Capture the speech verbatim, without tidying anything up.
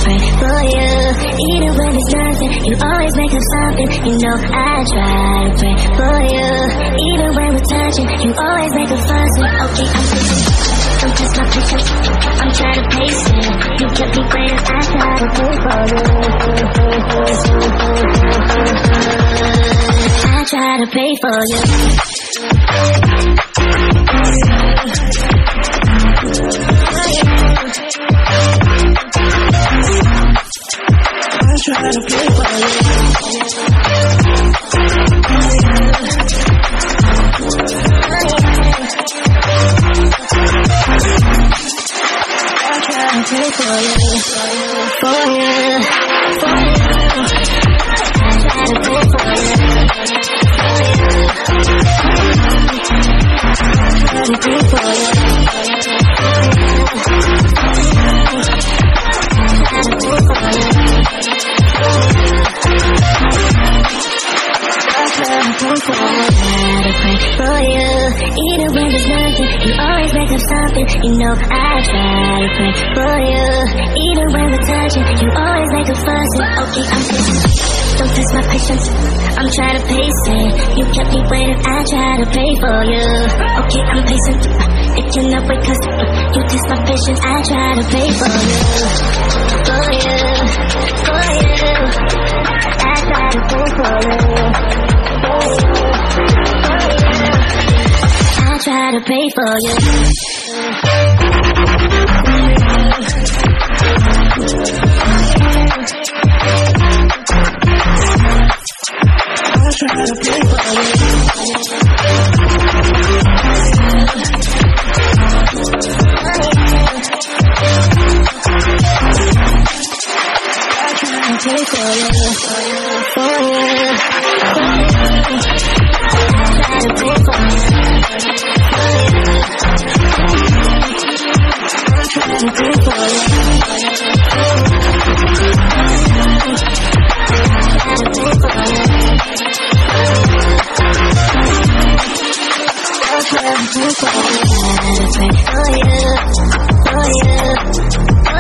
pray for you. Even when it's nothing, you always make up something. You know I try to pray for you. Even when we're touching, you always make a fuss. Okay, I'm pushing. Don't test my patience, I'm trying to pace it. You kept me waiting, I try to pray for you. I try to pray for you. I try to pray for you. Pray for you, for you, for you. I try to pray for you, I try to pray for you, I try to pray for you, I try to pray for you, I pray for you. Even when there's nothing, you always make up something. You know I try to pray for you. Even when we're touching, you always make a fuss. Okay, I'm patient. Don't test my patience, I'm trying to pace it. You kept me waiting, I try to pray for you. Okay, I'm patient. It cannot wait cause you test my patience. I try to pray for you. For you, for you. I try to pray for you. For you, for you. I try to pray for you. I try to pray for you. I try to pray for you. For you, for you. I try to pray for you. I try to pray for you. I try to pray for you. I try to pray for you. For you, for